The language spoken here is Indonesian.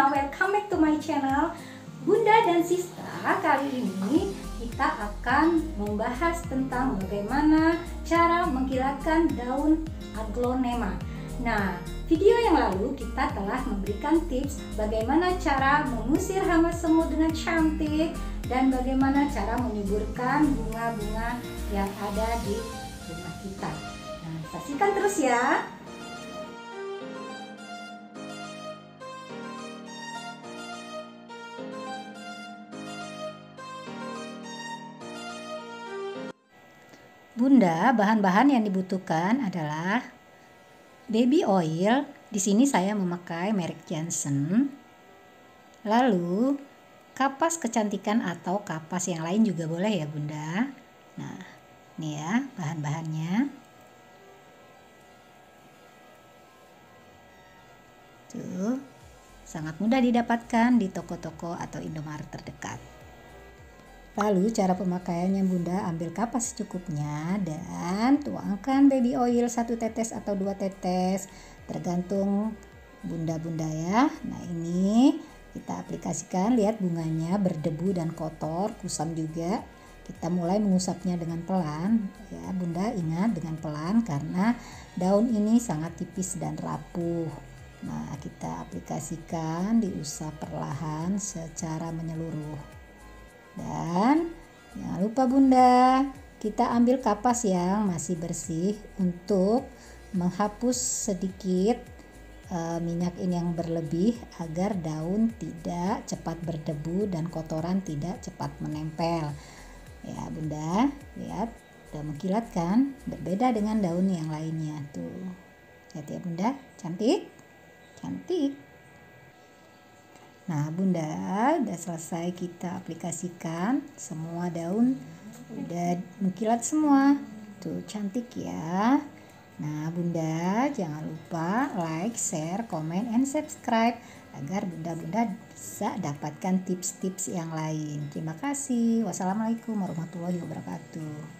welcome back to my channel Bunda dan Sista. Kali ini kita akan membahas tentang bagaimana cara mengkilatkan daun aglonema. Nah, video yang lalu kita telah memberikan tips bagaimana cara mengusir hama semut dengan cantik dan bagaimana cara menyuburkan bunga-bunga yang ada di rumah kita. Nah, saksikan terus ya. Bunda, bahan-bahan yang dibutuhkan adalah baby oil. Di sini saya memakai merek Johnson. Lalu kapas kecantikan atau kapas yang lain juga boleh ya Bunda. Nah, ini ya bahan-bahannya. Tuh, sangat mudah didapatkan di toko-toko atau Indomaret terdekat. Lalu cara pemakaiannya Bunda, ambil kapas secukupnya dan tuangkan baby oil 1 tetes atau 2 tetes tergantung Bunda-bunda ya. Nah, ini kita aplikasikan, lihat bunganya berdebu dan kotor, kusam juga. Kita mulai mengusapnya dengan pelan ya Bunda, ingat dengan pelan karena daun ini sangat tipis dan rapuh. Nah, kita aplikasikan, diusap perlahan secara menyeluruh. Dan jangan lupa Bunda, kita ambil kapas yang masih bersih untuk menghapus sedikit minyak ini yang berlebih agar daun tidak cepat berdebu dan kotoran tidak cepat menempel. Ya Bunda, lihat udah mengkilat kan, berbeda dengan daun yang lainnya tuh. Lihat ya Bunda, cantik, cantik. Nah Bunda, udah selesai kita aplikasikan, semua daun udah mengkilat semua. Tuh cantik ya. Nah Bunda, jangan lupa like, share, comment, and subscribe agar Bunda-bunda bisa dapatkan tips-tips yang lain. Terima kasih. Wassalamualaikum warahmatullahi wabarakatuh.